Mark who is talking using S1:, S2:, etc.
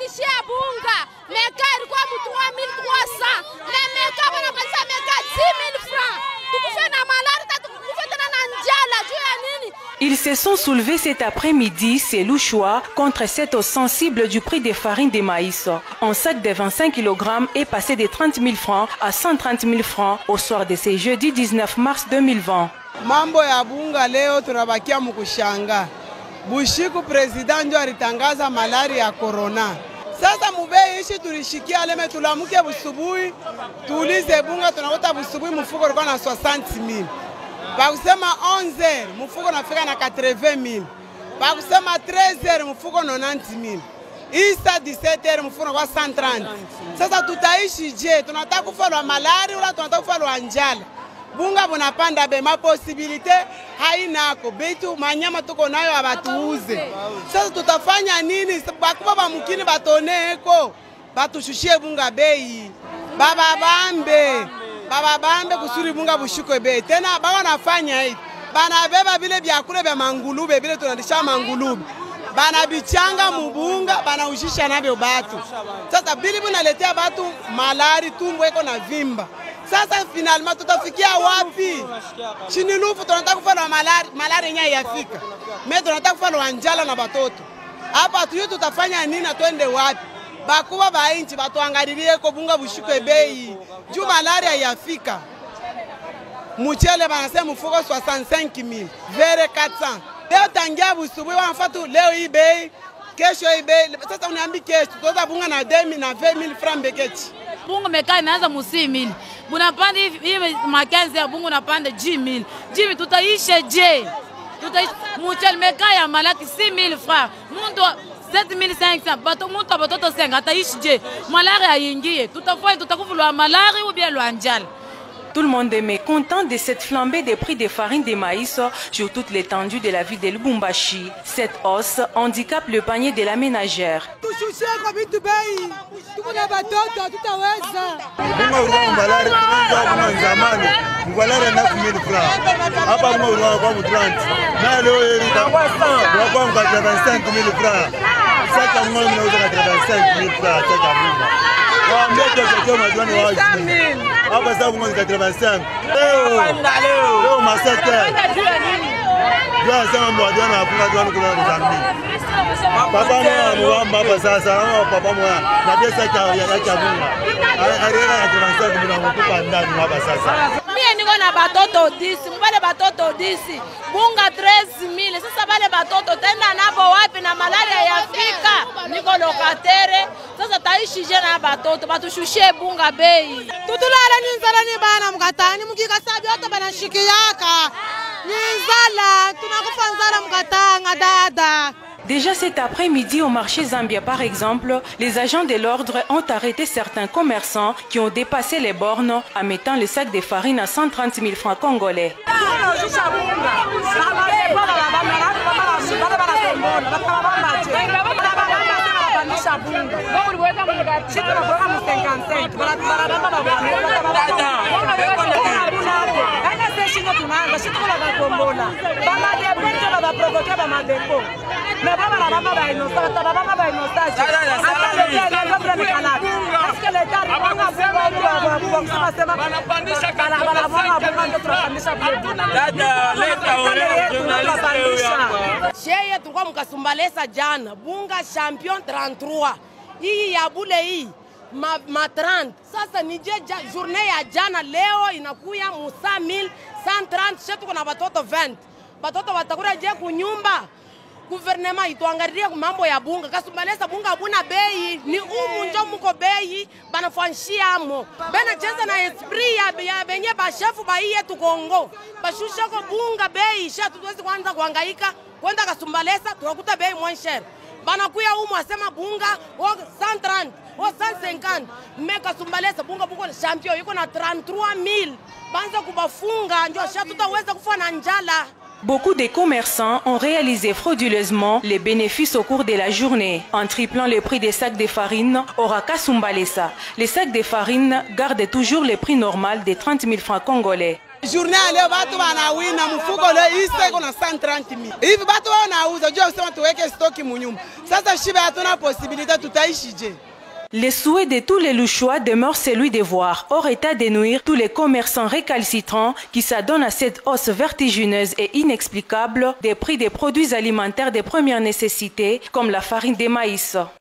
S1: Batatushishia bunga. Meka ilikuwa mu 3300. Meka wanapata meka 10000 francs. Tukufe na malari tukufe tena na njala juu ya nini?
S2: Ils se sont soulevés cet après-midi, c'est Louchoua, contre cette hausse sensible du prix des farines de maïs. Un sac de 25 kg est passé de 30 000 francs à 130 000 francs au soir de ce jeudi 19 mars 2020.
S3: Mambo ya bunga leo tunabakia mkushanga. Bushiku president ndio alitangaza malari ya corona. Sasa mubei ishi tulishikia leme tulamuke busubuhi. Tuulize bunga tunakuta busubuhi mfuko ulikuwa na 60,000. Bakusema 11h mfuko nafika na 80,000. Bakusema 13h mfuko na 90,000. Isa 17h mfuko kwa 130. Sasa tutaishi je? Tunataka kufa malari wala tunataka kufa njala? Bunga bunapanda be maposibilite hainako betu manyama tuko nayo abatuuze. Sasa tutafanya nini? Bakuba bamukini batoneko batushushie bunga bei. Baba bambe kusuri bunga bushiko bei. Tena baba nafanya hivi. Bana beba bile byakule bya mangulube bile tunandisha mangulube. Bana bichanga mubunga bana ushisha nabyo batu. Sasa bili bunaletea batu malari tumbo iko na vimba. Sasa finalement tutafikia wapi? Chini lufu tunataka kufanya malari yenyewe yafika. Mimi tunataka kufanya njala na batoto. Hapa tuyo tutafanya nini na twende wapi? Bakuba ba inchi batuangalilie ko bunga bushikwe bei. Juu malaria yafika. Mchele banasema mfuko 65,000, vere 400. Leo tangia busubuhi wanafatu leo hii bei, kesho hii bei. Sasa uniambi kesho tutoza bunga na 2000 na 20000 francs beketi.
S1: Bunga meka inaanza musimili. Bunapanda hivi makenzi ya bunga unapanda 10,000. 10,000 tutaisha je? Tutaishi mchele meka ya malaki 6,000 francs. Mundu 7,500 bato muntu batoto 5 ataishi je? Malari aingie. Tutakufulwa malari ou bien lwa njala.
S2: Tout le monde est mécontent de cette flambée des prix des farines de maïs sur toute l'étendue de la ville de Lubumbashi. Cette hausse handicape le panier de la ménagère.
S4: Hapa sasa bunga 85. Leo masete. Jua sema mwadwana hapunga dwana kuna kuzambi. Papa mwa mwamba hapa sasa, papa mwa na pesa ya bunga. Arera ya 85 bila mkupa ndani hapa sasa.
S1: Mimi niko na batoto 10, mbale batoto 10. Bunga 13,000. Sasa bale batoto tenda nabo wapi na malaria yafika? Niko lokatere. Sasa taishi je na batoto batushushie bunga bei.
S5: Tutulala ni nzala ni bana mkatani mukika sabi hata bana shikiyaka. Ni nzala tunakufa nzala mkatanga dada.
S2: Déjà cet après-midi au marché Zambia par exemple, les agents de l'ordre ont arrêté certains commerçants qui ont dépassé les bornes en mettant le sac de farine à 130 000 francs congolais.
S1: Sheye tulikuwa mkasumbalesa jana bunga champion 33 hii ya bule hii ma 30. Sasa nije journée ya jana leo inakuya musa 1130 shetu kuna batoto 20. Batoto watakura je kunyumba. Gouvernement ituangalie mambo ya bunga. Kasumbalesa bunga buna bei ni njo muko bei banafanshia amo. Bena cheza na esprit ya benye ba chefu ba hii yetu Kongo. Bashusha ko bunga bei shetu tuwezi kwanza kuhangaika. Kwenda Kasumbalesa tunakuta bei moins cher. Banakuya umu asema bunga 130 o 150. Meka Kasumbalesa bunga buko champion yuko na 33,000. Banza kubafunga ndio shetu tutaweza kufa na njala.
S2: Beaucoup de commerçants ont réalisé frauduleusement les bénéfices au cours de la journée en triplant le prix des sacs de farine au Kasumbalesa. Les sacs de farine gardent toujours le prix normal de 30 000 francs congolais.
S3: Journée leo watu wanawina mfuko leo iseko na 130,000. Hivi watu wanauza jua kusema tuweke stoki munyumba. Sasa shibe hatuna possibilité tutaishije?
S2: Le souhait de tous les Louchois demeure celui de voir, hors état de nuire, tous les commerçants récalcitrants qui s'adonnent à cette hausse vertigineuse et inexplicable des prix des produits alimentaires de première nécessité comme la farine de maïs.